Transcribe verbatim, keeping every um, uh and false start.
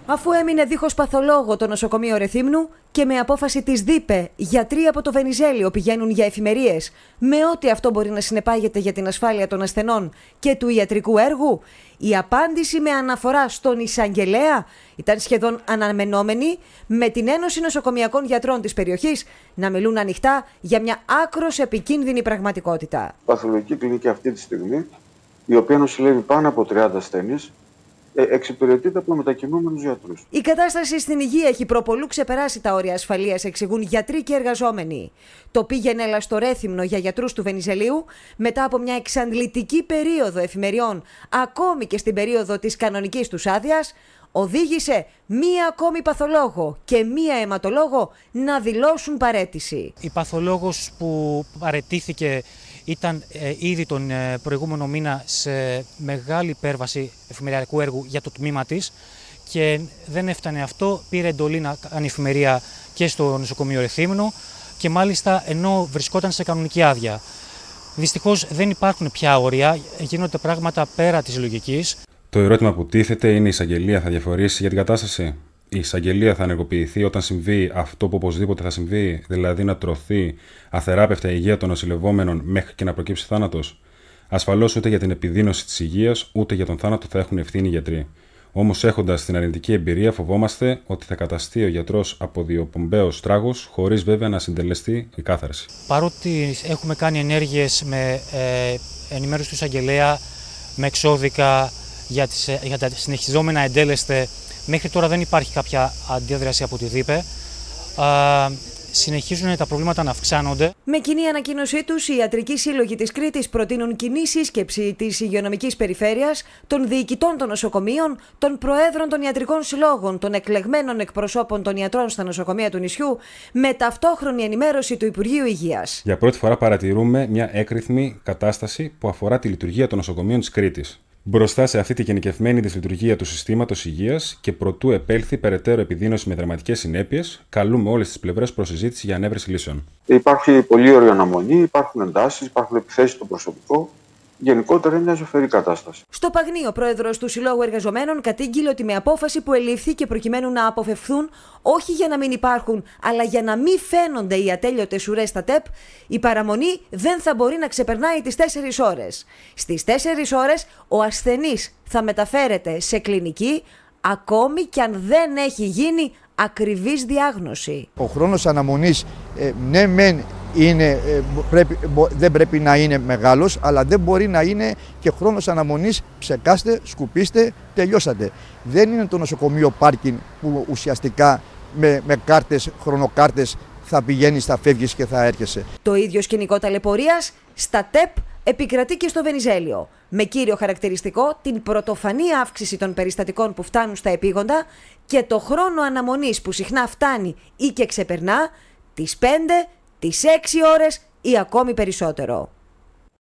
Αφού έμεινε δίχως παθολόγο το νοσοκομείο Ρεθύμνου και με απόφαση της ΔΥΠΕ, γιατροί από το Βενιζέλιο πηγαίνουν για εφημερίες, με ό,τι αυτό μπορεί να συνεπάγεται για την ασφάλεια των ασθενών και του ιατρικού έργου, η απάντηση με αναφορά στον εισαγγελέα ήταν σχεδόν αναμενόμενη, με την Ένωση Νοσοκομιακών Γιατρών της περιοχής να μιλούν ανοιχτά για μια άκρως επικίνδυνη πραγματικότητα. Παθολογική κλινική αυτή τη στιγμή, η οποία νοσηλεύει πάνω από τριάντα ασθενείς, εξυπηρετείται από μετακινούμενους γιατρούς. Η κατάσταση στην υγεία έχει προπολού ξεπεράσει τα όρια ασφαλείας, εξηγούν γιατροί και εργαζόμενοι. Το πήγαινε έλα στο Ρέθυμνο για γιατρούς του Βενιζελίου, μετά από μια εξαντλητική περίοδο εφημεριών, ακόμη και στην περίοδο της κανονικής τους άδειας, οδήγησε μία ακόμη παθολόγο και μία αιματολόγο να δηλώσουν παραίτηση. Η παθολόγος που παραιτήθηκε ήταν ε, ήδη τον ε, προηγούμενο μήνα σε μεγάλη υπέρβαση εφημεριακού έργου για το τμήμα της και δεν έφτανε αυτό, πήρε εντολή να κάνει εφημερία και στο νοσοκομείο Ρεθύμνο και μάλιστα ενώ βρισκόταν σε κανονική άδεια. Δυστυχώς δεν υπάρχουν πια όρια, γίνονται πράγματα πέρα της λογικής. Το ερώτημα που τίθεται είναι: η εισαγγελία θα διαφορήσει για την κατάσταση? Η εισαγγελία θα ενεργοποιηθεί όταν συμβεί αυτό που οπωσδήποτε θα συμβεί, δηλαδή να τρωθεί αθεράπευτα η υγεία των νοσηλευόμενων μέχρι και να προκύψει θάνατος? Ασφαλώς ούτε για την επιδείνωση της υγείας ούτε για τον θάνατο θα έχουν ευθύνη οι γιατροί. Όμως, έχοντας την αρνητική εμπειρία, φοβόμαστε ότι θα καταστεί ο γιατρός αποδιοπομπαίος τράγος, χωρίς βέβαια να συντελεστεί η κάθαρση. Παρότι έχουμε κάνει ενέργειες με ε, ενημέρωση του εισαγγελέα, με εξώδικα για, τις, για τα συνεχιζόμενα εντέλεσθε, μέχρι τώρα δεν υπάρχει κάποια αντίδραση από τη ΔΥΠΕ. Α, συνεχίζουν τα προβλήματα να αυξάνονται. Με κοινή ανακοίνωσή τους, οι ιατρικοί σύλλογοι της Κρήτης προτείνουν κοινή σύσκεψη της υγειονομικής περιφέρειας, των διοικητών των νοσοκομείων, των προέδρων των ιατρικών συλλόγων, των εκλεγμένων εκπροσώπων των ιατρών στα νοσοκομεία του νησιού, με ταυτόχρονη ενημέρωση του Υπουργείου Υγείας. Για πρώτη φορά παρατηρούμε μια έκρηθμη κατάσταση που αφορά τη λειτουργία των νοσοκομείων της Κρήτης. Μπροστά σε αυτή τη γενικευμένη δυσλειτουργία του συστήματος υγείας και προτού επέλθει περαιτέρω επιδείνωση με δραματικές συνέπειες, καλούμε όλες τις πλευρές προς συζήτηση για ανέβρεση λύσεων. Υπάρχει πολύ ωραία αναμονή, υπάρχουν εντάσεις, υπάρχουν επιθέσεις στο προσωπικό. Γενικότερα είναι μια ζωφερή κατάσταση. Στο Παγνί, ο πρόεδρος του Συλλόγου Εργαζομένων κατήγγειλε ότι με απόφαση που ελήφθη και προκειμένου να αποφευθούν, όχι για να μην υπάρχουν, αλλά για να μην φαίνονται οι ατέλειωτες ουρές στα ΤΕΠ, η παραμονή δεν θα μπορεί να ξεπερνάει τις τέσσερις ώρες. Στις τέσσερις ώρες ο ασθενής θα μεταφέρεται σε κλινική, ακόμη κι αν δεν έχει γίνει ακριβής διάγνωση. Ο χρόνος αναμονής, ε, ναι μεν, είναι, ε, πρέπει, δεν πρέπει να είναι μεγάλος, αλλά δεν μπορεί να είναι και χρόνος αναμονής ψεκάστε, σκουπίστε, τελειώσατε. Δεν είναι το νοσοκομείο πάρκινγκ που ουσιαστικά με, με κάρτες, χρονοκάρτες θα πηγαίνεις, θα φεύγεις και θα έρχεσαι. Το ίδιο σκηνικό ταλαιπωρίας στα ΤΕΠ επικρατεί και στο Βενιζέλιο, με κύριο χαρακτηριστικό την πρωτοφανή αύξηση των περιστατικών που φτάνουν στα επίγοντα και το χρόνο αναμονής που συχνά φτάνει ή και ξεπερνά τις πέντε, τις έξι ώρες ή ακόμη περισσότερο.